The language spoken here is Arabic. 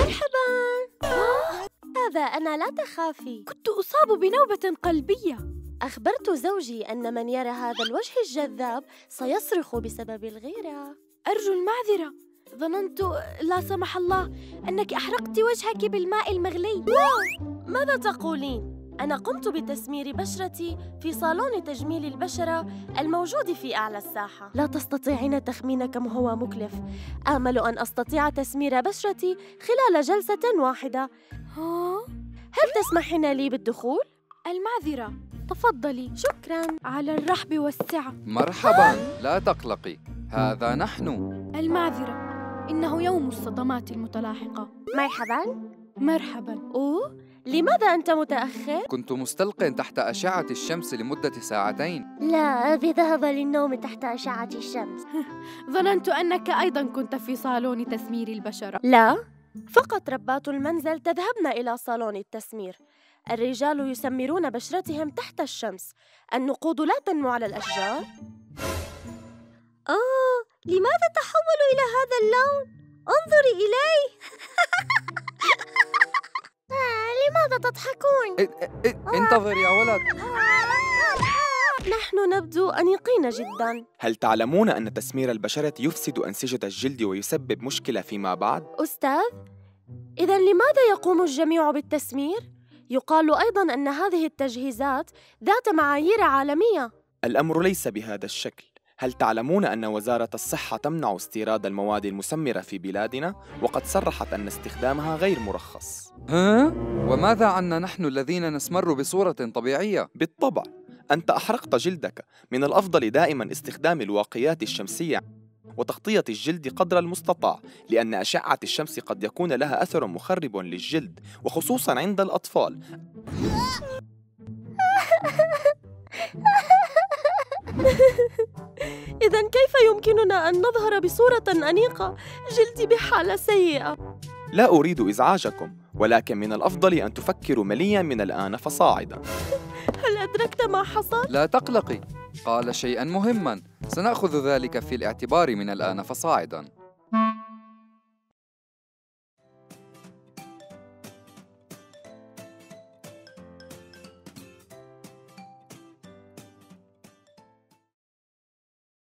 مرحباً. هذا أنا، لا تخافي. كنت أصاب بنوبة قلبية. أخبرت زوجي أن من يرى هذا الوجه الجذاب سيصرخ بسبب الغيرة. أرجو المعذرة، ظننت لا سمح الله أنك أحرقت وجهك بالماء المغلي. ماذا تقولين؟ أنا قمت بتسمير بشرتي في صالون تجميل البشرة الموجود في أعلى الساحة. لا تستطيعين تخمين كم هو مكلف. آمل أن أستطيع تسمير بشرتي خلال جلسة واحدة. هل تسمحين لي بالدخول؟ المعذرة، تفضلي. شكراً. على الرحب والسعة. مرحباً، لا تقلقي، هذا نحن. المعذرة، إنه يوم الصدمات المتلاحقة. مرحباً. مرحباً. لماذا أنت متأخر؟ كنت مستلق تحت أشعة الشمس لمدة ساعتين. لا، بذهب للنوم تحت أشعة الشمس. ظننت أنك أيضاً كنت في صالون تسمير البشرة. لا، فقط ربات المنزل تذهبن إلى صالون التسمير. الرجال يسمرون بشرتهم تحت الشمس. النقود لا تنمو على الأشجار. لماذا تحول إلى هذا اللون؟ انظري إليه. لماذا تضحكون؟ انتظر يا ولد. نحن نبدو أنيقين جداً. هل تعلمون أن تسمير البشرة يفسد أنسجة الجلد ويسبب مشكلة فيما بعد؟ أستاذ، إذن لماذا يقوم الجميع بالتسمير؟ يقال أيضاً أن هذه التجهيزات ذات معايير عالمية. الأمر ليس بهذا الشكل. هل تعلمون أن وزارة الصحة تمنع استيراد المواد المسمرة في بلادنا؟ وقد صرحت أن استخدامها غير مرخص. وماذا عنا نحن الذين نسمر بصورة طبيعية؟ بالطبع، أنت أحرقت جلدك. من الأفضل دائماً استخدام الواقيات الشمسية وتغطية الجلد قدر المستطاع، لأن أشعة الشمس قد يكون لها أثر مخرب للجلد، وخصوصاً عند الأطفال. إذن كيف يمكننا أن نظهر بصورة أنيقة؟ جلدي بحالة سيئة. لا أريد إزعاجكم، ولكن من الأفضل أن تفكروا ملياً من الآن فصاعداً. هل أدركت ما حصل؟ لا تقلقي، قال شيئاً مهماً، سنأخذ ذلك في الاعتبار من الآن فصاعداً.